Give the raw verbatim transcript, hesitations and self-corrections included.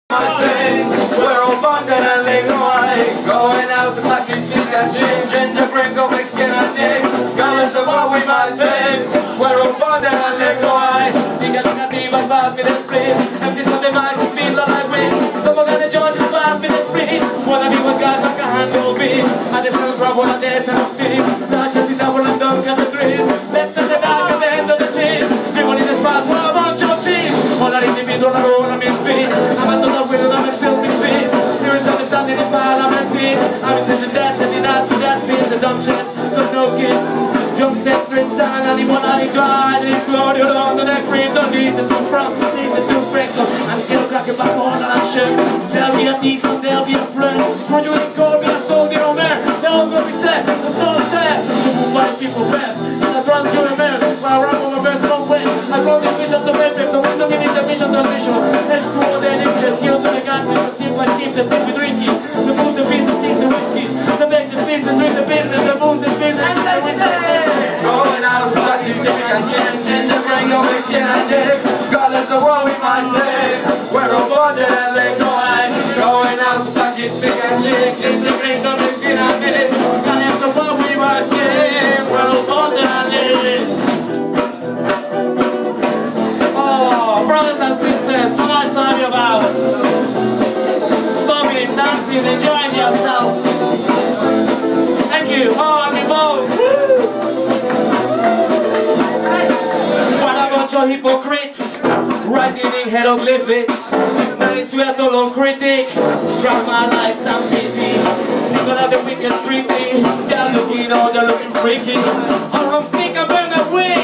My thing, we're all bonded and live away. Going out to Packy, sweet and gin, ginger, Gringo, Mexican and Dick. Regardless of what we might think, we're all bonded and live away. Digas negativas, pass me the split. Empty on the mind, speed like wind. Como que de George, pass me the split. Wanna be with guys like a handle beat. I just don't grab one of this and I'm deep. Not just in double and don't get the grip. Let's set the dark at the end of the trip. People in the spot, what about your team? All that individual are all on my speed. I'm at the wheel, I'm a spill me speed. Serious understanding the parliament seat. I'm sitting that, sending that to that beat. The dumb shit, but no kids. Jumps that straight time, and anyone I try. And Claudio on the neck, cream, don't need to from, need to break up. I'm still cracking back on that shit. There'll be a decent, there'll be a friend. When you ain't call me a soldier on there, they'll go be set, the soul set. To move my people best. And I run through a mess, while I run on my best, don't win. I brought the vision to win, so we don't give it the vision, the vision. Let's go on there, it's just you to the gun, we can see my team, the big we drinking. The food, the business, the whiskeys. The make the business, drink the business, the booze, the business, the business. Going out, party, music and gin, ginger, Gringo, Mexican and Dick. Regardless of what we might live, we're all bonded and live away. Going out, party, music and gin, ginger, Gringo, Mexican and Dick. Regardless of what we might live, we're all bonded and live. Oh, brothers and sisters, so nice to have you about. Bubbling, dancing, enjoying yourselves. Thank you. Oh, I'm involved. Hypocrites, writing in hieroglyphics. Nice we are to low critic. Drop my life and pity. Single out the wicked street thing. They're looking, oh, they're looking freaky. Oh, I'm sick, I'm burning away.